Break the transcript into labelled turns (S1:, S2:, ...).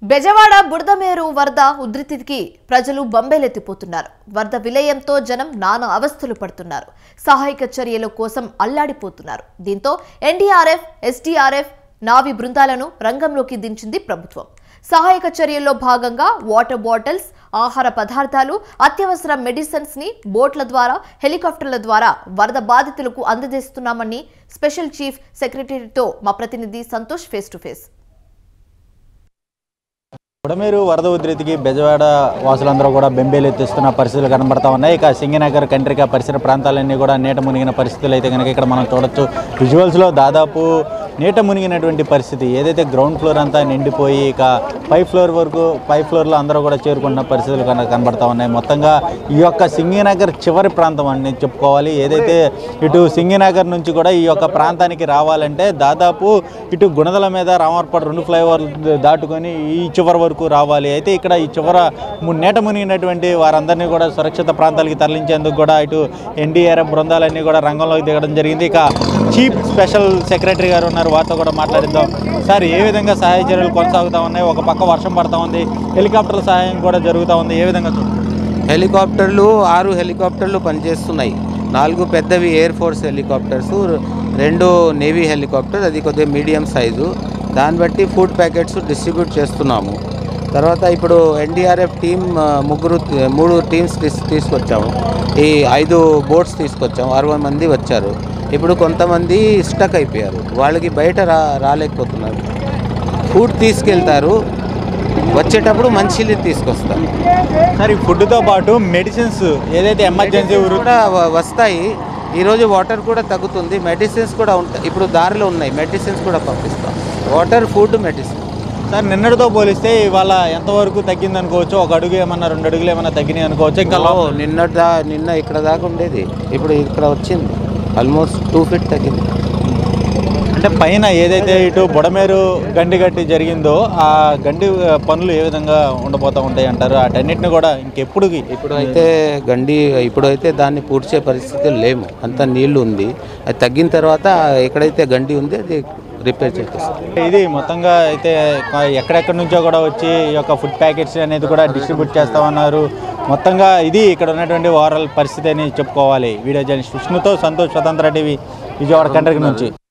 S1: బెజవాడ బురదమేరు వరద ఉధృతికి ప్రజలు బంబేలెత్తిపోతున్నారు. వరద విలయంతో జనం నానా అవస్థలు పడుతున్నారు. సహాయక చర్యల కోసం అల్లాడిపోతున్నారు. దీంతో ఎన్డీఆర్ఎఫ్, ఎస్డీఆర్ఎఫ్, నావి బృందాలను రంగంలోకి దించింది ప్రభుత్వం. సహాయక చర్యల్లో భాగంగా వాటర్ బాటిల్స్, ఆహార పదార్థాలు, అత్యవసర మెడిసిన్స్ ని బోట్ల ద్వారా, హెలికాప్టర్ల ద్వారా వరద బాధితులకు అందజేస్తున్నామని స్పెషల్ చీఫ్ సెక్రటరీతో మా ప్రతినిధి Santosh face to face.
S2: Budameru వరద ఉధృతికి బెజవాడ వాసులందరూ కూడా బెంబేలెత్తిస్తున్న పరిస్థితులు కనబడతా ఉన్నాయి. ఇక సింగనగర్, కండ్రిక పరిసర ప్రాంతాలన్నీ కూడా నీట మునిగిన పరిస్థితులు అయితే కనుక ఇక్కడ మనం చూడొచ్చు. విజువల్స్లో దాదాపు నీట మునిగినటువంటి పరిస్థితి, ఏదైతే గ్రౌండ్ ఫ్లోర్ అంతా నిండిపోయి ఇక పై ఫ్లోర్లో అందరూ కూడా చేరుకున్న పరిస్థితులు కనబడతా ఉన్నాయి. మొత్తంగా ఈ యొక్క సింగనగర్ చివరి ప్రాంతం అని చెప్పుకోవాలి. ఏదైతే ఇటు సింగనగర్ నుంచి కూడా ఈ యొక్క ప్రాంతానికి రావాలంటే దాదాపు ఇటు గుణదల మీద రామర్పాడు 2 ఫ్లైఓవర్లు దాటుకొని ఈ చివరి వరకు రావాలి. అయితే ఇక్కడ ఈ చివర నీట మునిగినటువంటి వారందరినీ కూడా సురక్షిత ప్రాంతాలకి తరలించేందుకు కూడా ఇటు ఎన్డీఆర్ఎఫ్ బృందాలన్నీ కూడా రంగంలోకి దిగడం జరిగింది. ఇక చీఫ్ స్పెషల్ సెక్రటరీ గారు ఉన్నారు, వారితో కూడా మాట్లాడిద్దాం. సార్, ఏ విధంగా సహాయ చర్యలు కొనసాగుతూ ఉన్నాయి? ఒక పక్క వర్షం పడుతూ ఉంది, హెలికాప్టర్ల సహాయం కూడా జరుగుతూ ఉంది. ఏ విధంగా
S3: హెలికాప్టర్లు 6 హెలికాప్టర్లు పనిచేస్తున్నాయి. 4 పెద్దవి air force helicopters, 2 navy helicopter, అది కొద్దిగా మీడియం సైజు. దాన్ని బట్టి ఫుడ్ ప్యాకెట్స్ డిస్ట్రిబ్యూట్ చేస్తున్నాము. తర్వాత ఇప్పుడు ఎన్డీఆర్ఎఫ్ టీం 3 టీమ్స్ తీసుకొచ్చాము. ఈ 5 బోట్స్ తీసుకొచ్చాము. 60 మంది వచ్చారు. ఇప్పుడు కొంతమంది స్టక్ అయిపోయారు, వాళ్ళకి బయట రాలేకపోతున్నారు. ఫుడ్ తీసుకెళ్తారు, వచ్చేటప్పుడు మంచిని తీసుకొస్తారు.
S2: సార్, ఈ ఫుడ్తో పాటు మెడిసిన్స్ ఏదైతే ఎమర్జెన్సీ
S3: కూడా వస్తాయి. ఈరోజు వాటర్ కూడా తగ్గుతుంది, మెడిసిన్స్ కూడా ఉంటాయి. ఇప్పుడు దారిలో ఉన్నాయి, మెడిసిన్స్ కూడా పంపిస్తాం. Water, food, medicine.
S2: సార్, నిన్నటితో పోలిస్తే ఇవాళ ఎంతవరకు తగ్గింది అనుకోవచ్చు? 1 అడుగు ఏమన్నా 2 అడుగులు ఏమన్నా తగ్గినాయి అనుకోవచ్చు? ఇంకా
S3: నిన్న ఇక్కడ దాకా ఉండేది, ఇప్పుడు ఇక్కడ వచ్చింది. ఆల్మోస్ట్ 2 ఫీట్ తగ్గింది.
S2: అంటే పైన ఏదైతే ఇటు బుడమేరు గండి గట్టి జరిగిందో ఆ గండి పనులు ఏ విధంగా ఉండబోతూ ఉంటాయి అంటారు? వాటన్నిటిని కూడా
S3: ఇప్పుడైతే దాన్ని పూడ్చే పరిస్థితులు లేము. అంత నీళ్లు ఉంది. అది తగ్గిన తర్వాత ఎక్కడైతే గండి ఉంది అది రిపేర్ చేస్తారు.
S2: ఇది మొత్తంగా అయితే ఎక్కడెక్కడి నుంచో కూడా వచ్చి ఈ యొక్క ఫుడ్ ప్యాకెట్స్ అనేది కూడా డిస్ట్రిబ్యూట్ చేస్తామన్నారు. మొత్తంగా ఇది ఇక్కడ ఉన్నటువంటి ఓవరాల్ పరిస్థితి అని చెప్పుకోవాలి. వీడియో జర్నలిస్ట్ విష్ణుతో సంతోష్, స్వతంత్ర టీవీ, విజయవాడ కండ్రిక నుంచి.